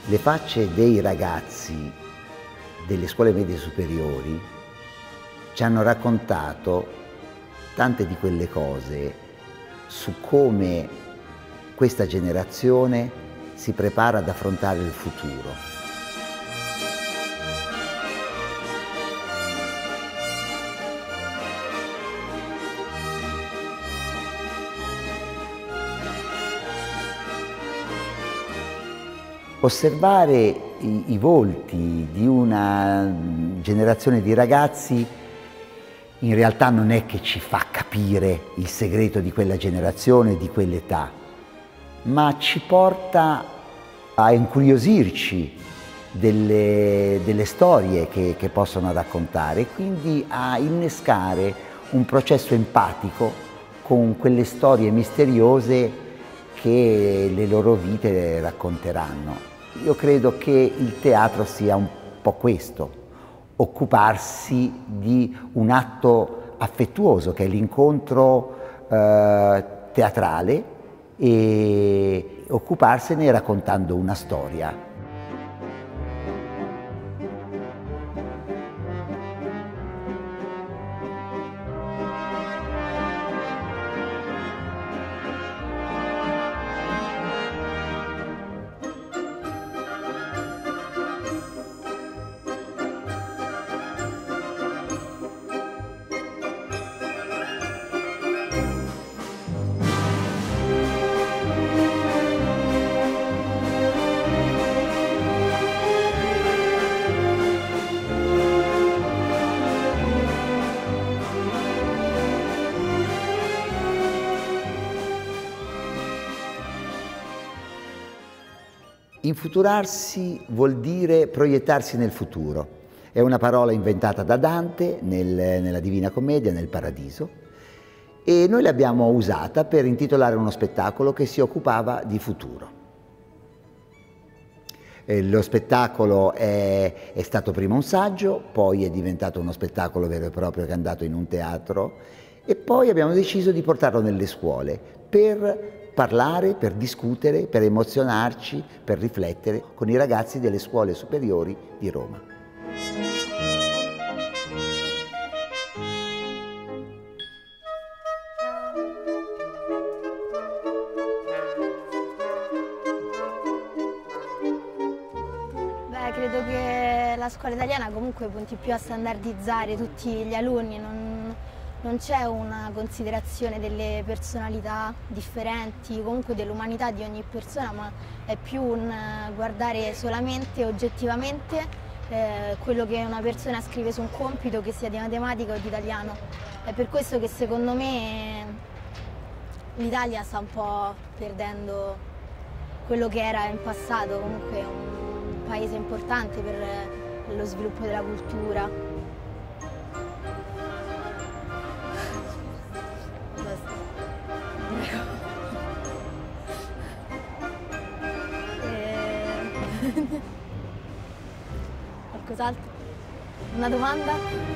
Le facce dei ragazzi delle scuole medie superiori ci hanno raccontato tante di quelle cose su come questa generazione si prepara ad affrontare il futuro. Osservare i volti di una generazione di ragazzi in realtà non è che ci fa capire il segreto di quella generazione, di quell'età, ma ci porta a incuriosirci delle storie che possono raccontare e quindi a innescare un processo empatico con quelle storie misteriose che le loro vite racconteranno. Io credo che il teatro sia un po' questo, occuparsi di un atto affettuoso che è l'incontro teatrale e occuparsene raccontando una storia. Infuturarsi vuol dire proiettarsi nel futuro. È una parola inventata da Dante nella Divina Commedia, nel Paradiso, e noi l'abbiamo usata per intitolare uno spettacolo che si occupava di futuro. Lo spettacolo è stato prima un saggio, poi è diventato uno spettacolo vero e proprio che è andato in un teatro e poi abbiamo deciso di portarlo nelle scuole per parlare, per discutere, per emozionarci, per riflettere con i ragazzi delle scuole superiori di Roma. Beh, credo che la scuola italiana comunque punti più a standardizzare tutti gli alunni, non c'è una considerazione delle personalità differenti, comunque dell'umanità di ogni persona, ma è più un guardare solamente, oggettivamente, quello che una persona scrive su un compito, che sia di matematica o di italiano. È per questo che secondo me l'Italia sta un po' perdendo quello che era in passato, comunque un paese importante per lo sviluppo della cultura. Qualcos'altro? Una domanda?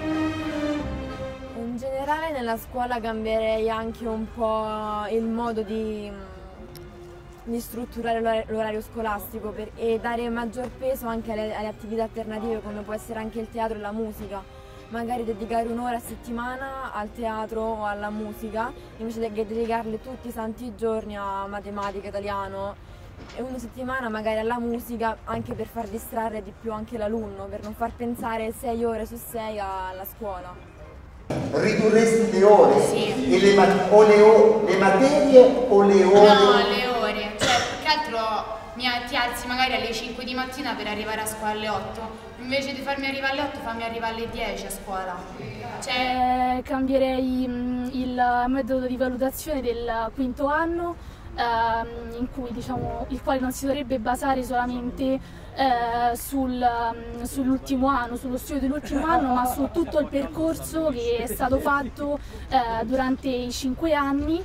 In generale nella scuola cambierei anche un po' il modo di strutturare l'orario scolastico e dare maggior peso anche alle attività alternative come può essere anche il teatro e la musica. Magari dedicare un'ora a settimana al teatro o alla musica invece che dedicarle tutti i santi giorni a matematica, italiano, e una settimana magari alla musica, anche per far distrarre di più anche l'alunno, per non far pensare 6 ore su 6 alla scuola. Ridurresti le ore? Sì. E le materie o le ore? No, le ore. Cioè, più che altro ti alzi magari alle 5 di mattina per arrivare a scuola alle 8. Invece di farmi arrivare alle 8, fammi arrivare alle 10 a scuola. Cioè... Cambierei il metodo di valutazione del quinto anno, in cui, diciamo, il quale non si dovrebbe basare solamente sull'ultimo anno, sullo studio dell'ultimo anno, ma su tutto il percorso che è stato fatto durante i 5 anni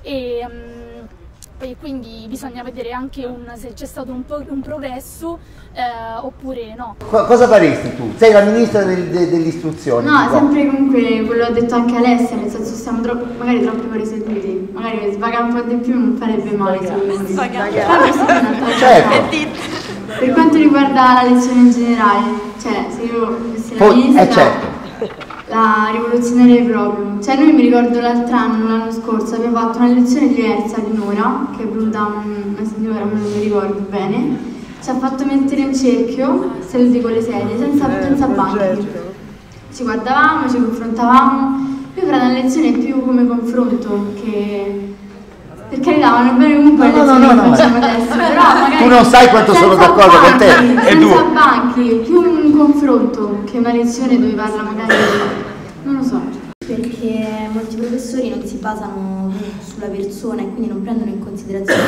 e quindi bisogna vedere anche se c'è stato un progresso oppure no. Cosa faresti tu? Sei la ministra dell'istruzione. No, sempre comunque quello che ho detto anche Alessia, nel senso stiamo magari troppe ore seduti, magari svagare un po' di più non farebbe male. Certo. per quanto riguarda la lezione in generale, cioè se io fossi la ministra certo. la rivoluzionerei proprio. Cioè noi mi ricordo l'anno scorso abbiamo fatto una lezione diversa di un'ora, che è venuta una signora, non mi ricordo bene, ci ha fatto mettere in cerchio, seduti con le sedie, senza banchi. Ci guardavamo, ci confrontavamo. Io farò una lezione più come confronto che... Per carità, vanno bene comunque le lezioni che facciamo adesso, però magari tu non sai quanto sono d'accordo con te. Senza banchi, più un confronto che una lezione dove parla magari... non lo so. Perché molti professori non si basano sulla persona e quindi non prendono in considerazione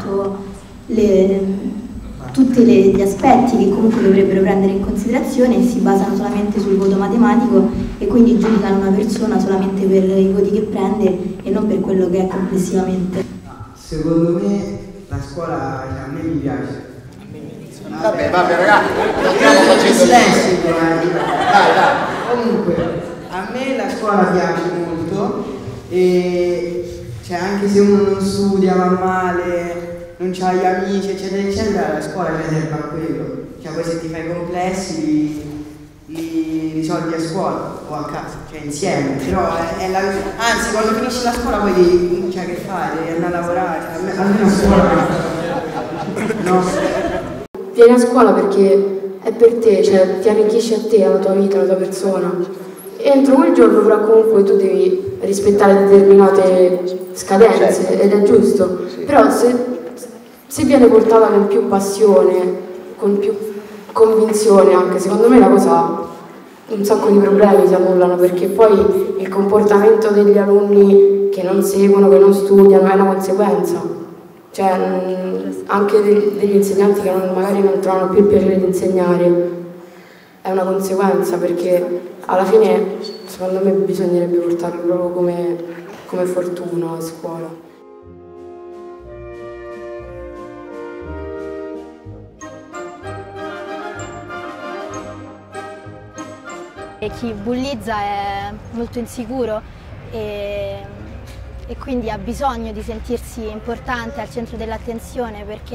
tutti gli aspetti che comunque dovrebbero prendere in considerazione e si basano solamente sul voto matematico e quindi giudicano una persona solamente per i voti che prende e non per quello che è complessivamente. Secondo me la scuola a me mi piace. Vabbè ragazzi, non stiamo facendo silenzio. Dai. Comunque, a me la scuola piace molto e cioè, anche se uno non studia, va male, non c'ha gli amici, eccetera, eccetera, la scuola ti serve a quello. Cioè poi se ti fai complessi li risolvi a scuola o a casa, cioè insieme, però anzi quando finisci la scuola poi cioè, che fai? Devi andare a lavorare, almeno a scuola no. Vieni a scuola perché è per te, cioè ti arricchisce a te, alla tua vita, alla tua persona. Entro quel giorno però comunque tu devi rispettare determinate scadenze ed è giusto, però se viene portata con più passione, con più convinzione anche, secondo me la cosa, un sacco di problemi si annullano perché poi il comportamento degli alunni che non seguono, che non studiano è una conseguenza, cioè anche degli insegnanti che magari non trovano più il piacere di insegnare è una conseguenza perché alla fine secondo me bisognerebbe portarlo proprio come fortuna a scuola. Chi bullizza è molto insicuro e quindi ha bisogno di sentirsi importante, al centro dell'attenzione perché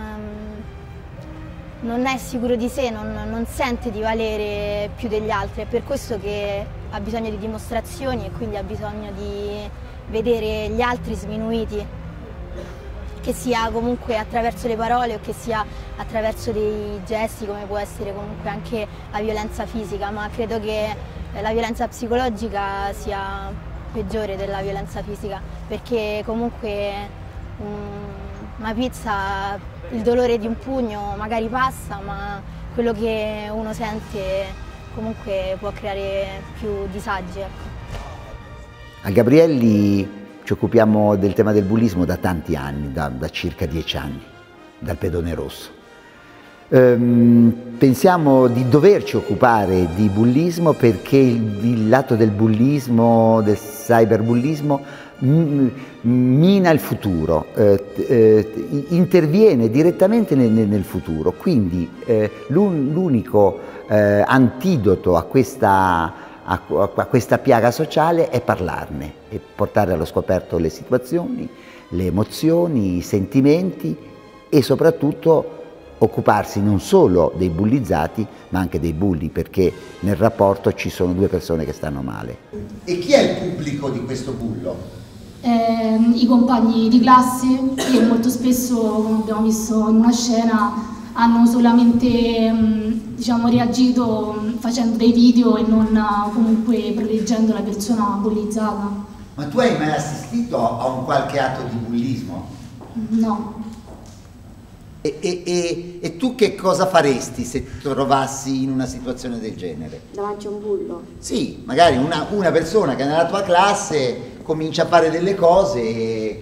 non è sicuro di sé, non sente di valere più degli altri, è per questo che ha bisogno di dimostrazioni e quindi ha bisogno di vedere gli altri sminuiti, che sia comunque attraverso le parole o che sia attraverso dei gesti come può essere comunque anche la violenza fisica, ma credo che la violenza psicologica sia peggiore della violenza fisica perché comunque una pizza, il dolore di un pugno magari passa, ma quello che uno sente comunque può creare più disagi. Ecco. A Gabrielli ci occupiamo del tema del bullismo da tanti anni, da circa 10 anni, dal pedone rosso. Pensiamo di doverci occupare di bullismo perché il lato del bullismo, del cyberbullismo, mina il futuro, interviene direttamente nel futuro, quindi l'unico antidoto a questa piaga sociale è parlarne e portare allo scoperto le situazioni, le emozioni, i sentimenti e soprattutto occuparsi non solo dei bullizzati ma anche dei bulli, perché nel rapporto ci sono due persone che stanno male. E chi è il pubblico di questo bullo? I compagni di classe che molto spesso, come abbiamo visto in una scena, hanno solamente diciamo, reagito facendo dei video e non comunque proteggendo la persona bullizzata. Ma tu hai mai assistito a un qualche atto di bullismo? No. E tu che cosa faresti se ti trovassi in una situazione del genere? Davanti a un bullo? Sì, magari una persona che nella tua classe comincia a fare delle cose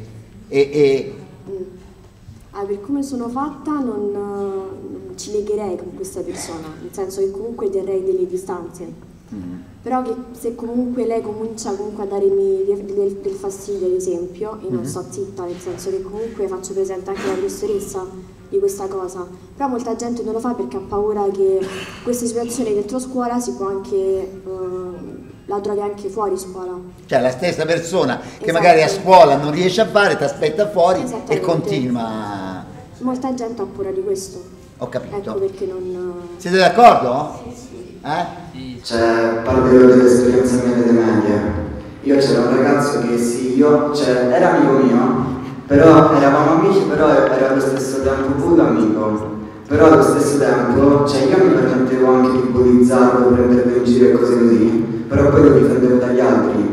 per come sono fatta non ci legherei con questa persona, nel senso che comunque terrei delle distanze. Però che se comunque lei comincia a darmi del fastidio, ad esempio, io non sto zitta, nel senso che comunque faccio presente anche alla professoressa di questa cosa. Però molta gente non lo fa perché ha paura che queste situazioni dentro scuola si può anche la trovi anche fuori scuola. Cioè la stessa persona che esatto. magari a scuola non riesce a fare, ti aspetta fuori e continua. Molta gente ha paura di questo. Ho capito. Ecco perché non... Siete d'accordo? Sì. Cioè, parlerò dell'esperienza mia delle medie. Io c'era un ragazzo che era amico mio, però eravamo amici, però era allo stesso tempo pure amico. Però allo stesso tempo, cioè io mi permettevo anche di bullizzarlo, prenderlo in giro e cose così, però poi lo difendevo dagli altri.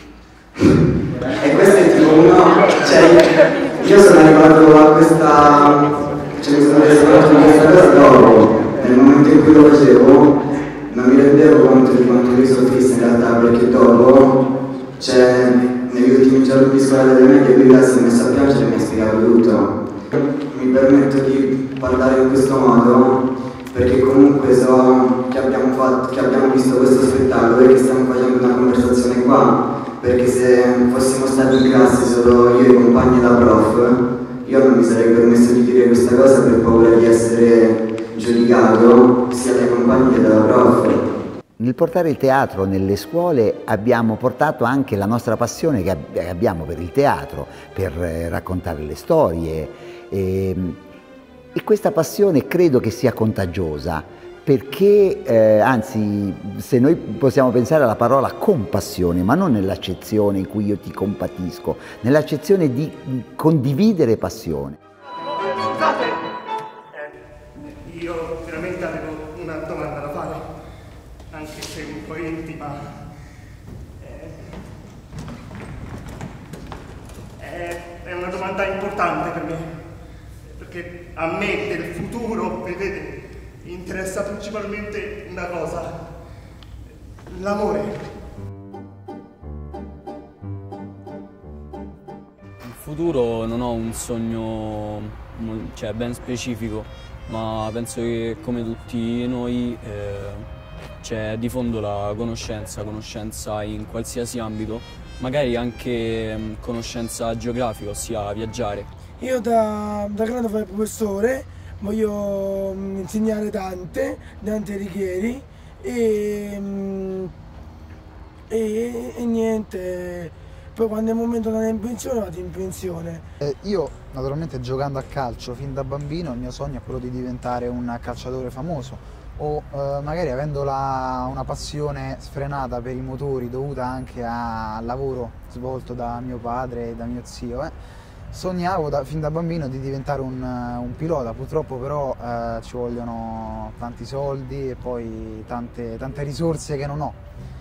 E questo è tipo cioè io sono arrivato a questa, cioè mi sono reso conto di questa cosa dopo, nel momento in cui lo facevo non mi rendevo conto di quanto mi soffrissi in realtà, perché dopo, cioè negli ultimi giorni di scuola delle medie lui là si è messo a piangere e mi ha spiegato tutto. Mi permetto di parlare in questo modo perché comunque so che abbiamo visto questo spettacolo e che stiamo facendo una conversazione qua, perché se fossimo stati in classe solo io e i compagni da prof, io non mi sarei permesso di dire questa cosa per paura di essere giudicato sia dai compagni che dalla prof. Nel portare il teatro nelle scuole abbiamo portato anche la nostra passione che abbiamo per il teatro, per raccontare le storie e questa passione credo che sia contagiosa perché, anzi, se noi possiamo pensare alla parola compassione, ma non nell'accezione in cui io ti compatisco, nell'accezione di condividere passione. Scusate, io veramente avevo una domanda da fare, anche se un po' intima. È una domanda importante per me, perché a me del futuro, vedete, interessa principalmente una cosa: l'amore. In futuro non ho un sogno ben specifico, ma penso che come tutti noi c'è di fondo la conoscenza in qualsiasi ambito, magari anche conoscenza geografica, ossia viaggiare. Io da grande fare professore, voglio insegnare Dante Alighieri e niente, poi quando è il momento di andare in pensione vado in pensione. Io naturalmente giocando a calcio fin da bambino il mio sogno è quello di diventare un calciatore famoso o magari avendo una passione sfrenata per i motori dovuta anche al lavoro svolto da mio padre e da mio zio, sognavo fin da bambino di diventare un pilota. Purtroppo però ci vogliono tanti soldi e poi tante risorse che non ho,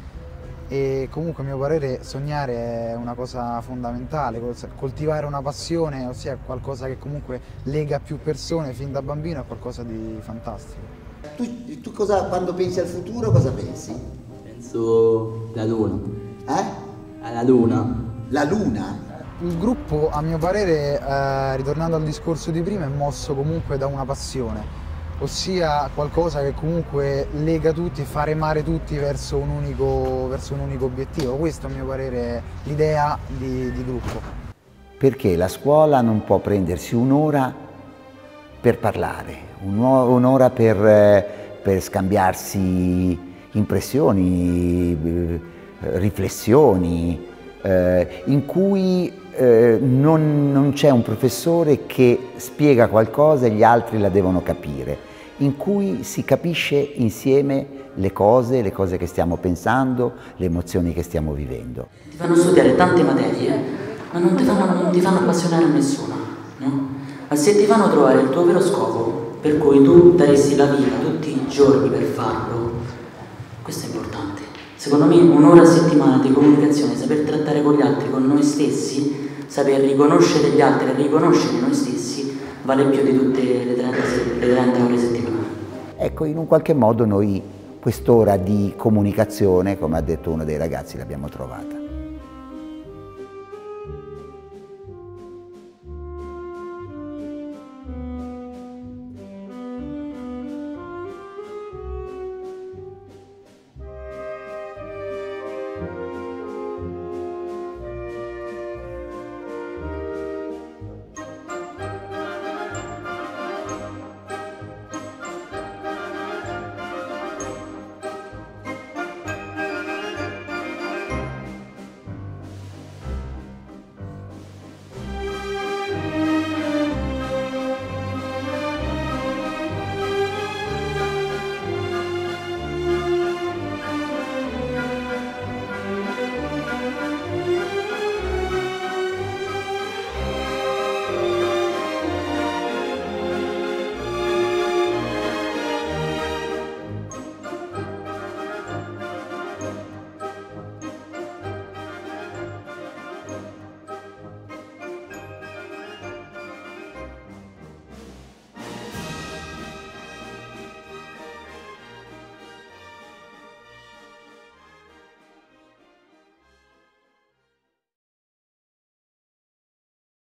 e comunque a mio parere sognare è una cosa fondamentale, coltivare una passione, ossia qualcosa che comunque lega più persone fin da bambino, è qualcosa di fantastico. Tu quando pensi al futuro cosa pensi? Penso alla luna. Alla luna. La luna? Il gruppo, a mio parere, ritornando al discorso di prima, è mosso comunque da una passione, ossia qualcosa che comunque lega tutti e fa remare tutti verso un unico obiettivo. Questa, a mio parere, è l'idea di gruppo. Perché la scuola non può prendersi un'ora per parlare, un'ora per scambiarsi impressioni, riflessioni, in cui non c'è un professore che spiega qualcosa e gli altri la devono capire, in cui si capisce insieme le cose che stiamo pensando, le emozioni che stiamo vivendo. Ti fanno studiare tante materie, ma non ti fanno appassionare a nessuna, no? Ma se ti fanno trovare il tuo vero scopo, per cui tu daresti la vita tutti i giorni per farlo, questo è importante. Secondo me un'ora a settimana di comunicazione, saper trattare con gli altri, con noi stessi, saper riconoscere gli altri e riconoscere noi stessi, vale più di tutte le 30 ore settimanali. Ecco, in un qualche modo noi quest'ora di comunicazione, come ha detto uno dei ragazzi, l'abbiamo trovata.